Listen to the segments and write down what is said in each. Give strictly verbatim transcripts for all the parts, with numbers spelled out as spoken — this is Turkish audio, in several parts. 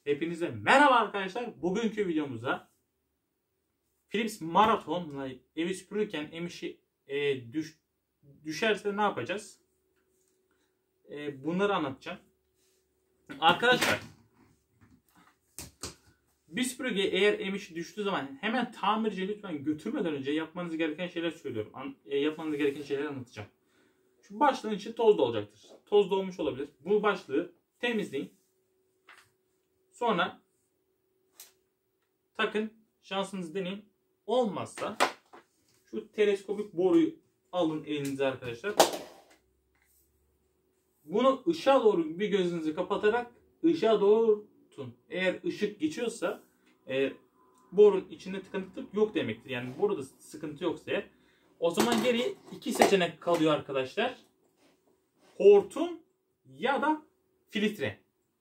Hepinize merhaba arkadaşlar. Bugünkü videomuzda Philips Marathon'la evi süpürürken emişi e, düş, düşerse ne yapacağız? E, bunları anlatacağım. Arkadaşlar, bir süpürge eğer emişi düştüğü zaman hemen tamirciye lütfen götürmeden önce yapmanız gereken şeyler söylüyorum. An, e, yapmanız gereken şeyleri anlatacağım. Şu başlığın içi toz da olacaktır. Toz da olmuş olabilir. Bu başlığı temizleyin. Sonra takın, şansınızı deneyin. Olmazsa şu teleskopik boruyu alın elinize arkadaşlar. Bunu ışığa doğru bir gözünüzü kapatarak ışığa doğru tutun. Eğer ışık geçiyorsa e, borun içinde tıkanıklık yok demektir. Yani boruda sıkıntı yoksa eğer, o zaman geriye iki seçenek kalıyor arkadaşlar. Hortum ya da filtre.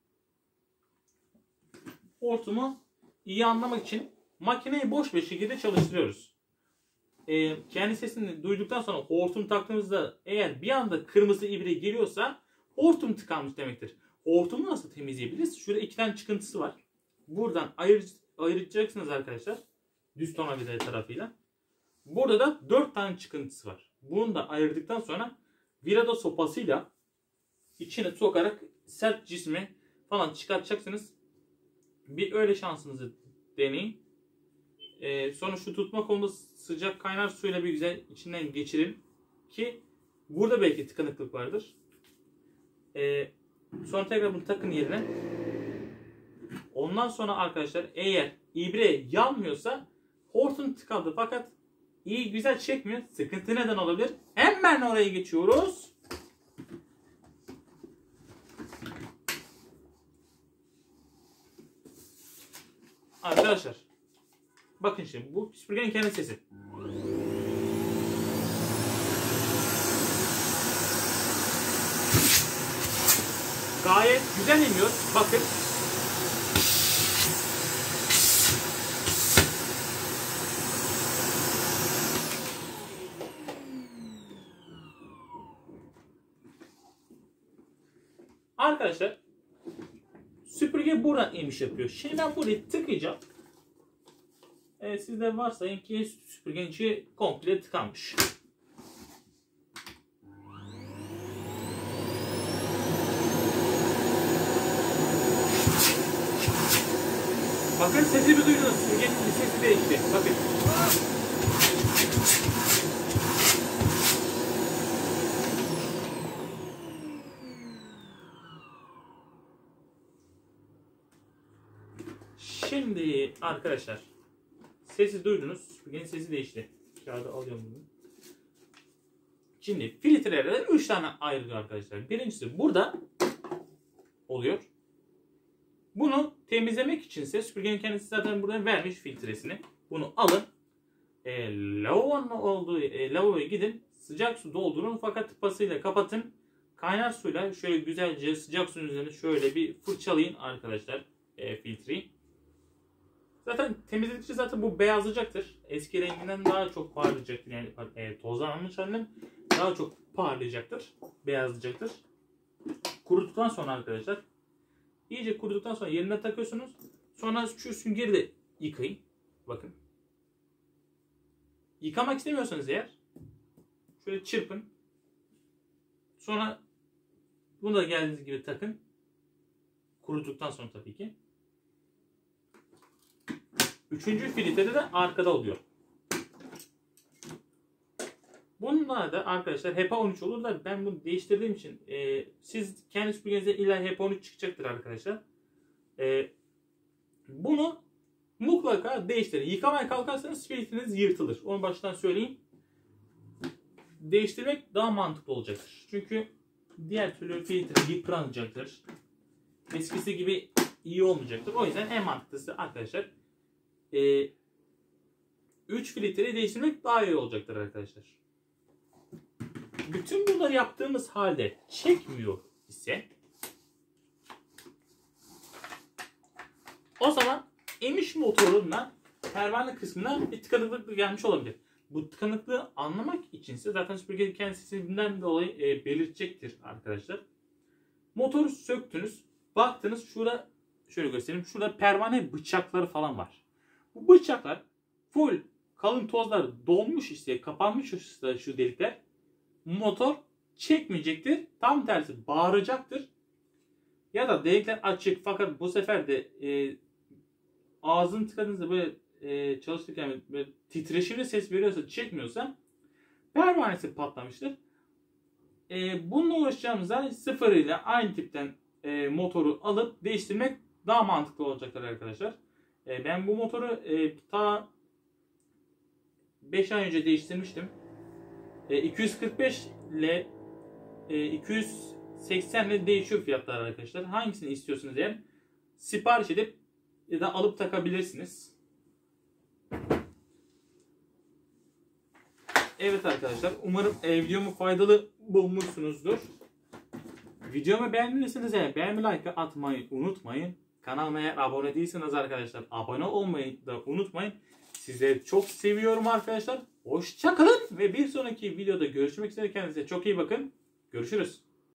Hortumu iyi anlamak için makineyi boş bir şekilde çalıştırıyoruz. Ee, kendi sesini duyduktan sonra hortum taktığımızda eğer bir anda kırmızı ibre geliyorsa hortum tıkanmış demektir. Hortumu nasıl temizleyebiliriz? Şurada iki tane çıkıntısı var. Buradan ayır, ayıracaksınız arkadaşlar. Düz tornavida tarafıyla. Burada da dört tane çıkıntısı var. Bunu da ayırdıktan sonra virada sopasıyla içine sokarak sert cismi falan çıkartacaksınız. Bir öyle şansınızı deneyin. Ee, sonra şu tutma kolunda sıcak kaynar suyla bir güzel içinden geçirin ki burada belki tıkanıklık vardır. Ee, sonra tekrar bunu takın yerine. Ondan sonra arkadaşlar eğer ibre yanmıyorsa hortum tıkadı fakat iyi güzel çekmiyor. Sıkıntı neden olabilir? Hemen oraya geçiyoruz. Arkadaşlar bakın şimdi bu süpürgenin kendi sesi. Gayet güzel emiyor. Bakın. Arkadaşlar süpürge buradan emiş yapıyor. Şimdi ben burayı tıkayacağım. Ee, sizde varsayın ki süpürgenin içi komple tıkanmış. Bakın sesi bir duydunuz. Süpürgenin sesi değişti. Bakın. Şimdi arkadaşlar sesi duydunuz. Süpürgenin sesi değişti. Kağıdı alıyorum bunu. Şimdi filtrelerde üç tane ayrılıyor arkadaşlar. Birincisi burada oluyor. Bunu temizlemek içinse süpürgenin kendisi zaten buradan vermiş filtresini. Bunu alın. E, lavabonun olduğu e, lavaboya gidin. Sıcak su doldurun fakat tıpasıyla kapatın. Kaynar suyla şöyle güzelce sıcak suyun üzerine şöyle bir fırçalayın arkadaşlar e, filtreyi. Zaten temizledikçe zaten bu beyazlayacaktır. Eski renginden daha çok parlayacaktır. Yani e, tozlanmış halinden daha çok parlayacaktır. Beyazlayacaktır. Kuruduktan sonra arkadaşlar iyice kuruduktan sonra yerine takıyorsunuz. Sonra şu süngeri de yıkayın. Bakın. Yıkamak istemiyorsanız eğer şöyle çırpın. Sonra bunu da geldiğiniz gibi takın. Kuruduktan sonra tabii ki. Üçüncü filtrede de arkada oluyor. Bunlar da arkadaşlar H E P A on üç olur da ben bunu değiştirdiğim için e, siz kendi süpürgenizde illa H E P A on üç çıkacaktır arkadaşlar. E, bunu mutlaka değiştirin. Yıkamaya kalkarsanız filtreniz yırtılır. Onu baştan söyleyeyim. Değiştirmek daha mantıklı olacaktır. Çünkü diğer türlü filtre yıpranacaktır. Eskisi gibi iyi olmayacaktır. O yüzden en mantıklısı arkadaşlar üç filtreyi değiştirmek daha iyi olacaktır arkadaşlar. Bütün bunları yaptığımız halde çekmiyor ise o zaman emiş motorundan pervane kısmına bir tıkanıklık gelmiş olabilir. Bu tıkanıklığı anlamak içinse zaten süpürge kendisinden dolayı e, belirtecektir arkadaşlar. Motoru söktünüz. Baktınız şurada şöyle göstereyim. Şurada pervane bıçakları falan var. Bu bıçaklar full kalın tozlar dolmuş işte, kapanmış işte şu delikler. Motor çekmeyecektir. Tam tersi bağıracaktır. Ya da delikler açık fakat bu sefer de e, ağzını tıkadığınızda böyle e, çalışırken böyle titreşimli ses veriyorsa, çekmiyorsa pervanesi patlamıştır. E, bununla uğraşacağımızda sıfır ile aynı tipten e, motoru alıp değiştirmek daha mantıklı olacaktır arkadaşlar. E, ben bu motoru e, ta beş ay önce değiştirmiştim. E, iki yüz kırk beş ile e, iki yüz seksen ile değişiyor fiyatlar arkadaşlar. Hangisini istiyorsunuz eğer sipariş edip ya da alıp takabilirsiniz. Evet arkadaşlar, umarım e, videomu faydalı bulmuşsunuzdur. Videomu beğendiyseniz eğer beğenme, like atmayı unutmayın. Kanalıma eğer abone değilseniz arkadaşlar abone olmayı da unutmayın. Sizleri çok seviyorum arkadaşlar. Hoşça kalın ve bir sonraki videoda görüşmek üzere. Kendinize çok iyi bakın. Görüşürüz.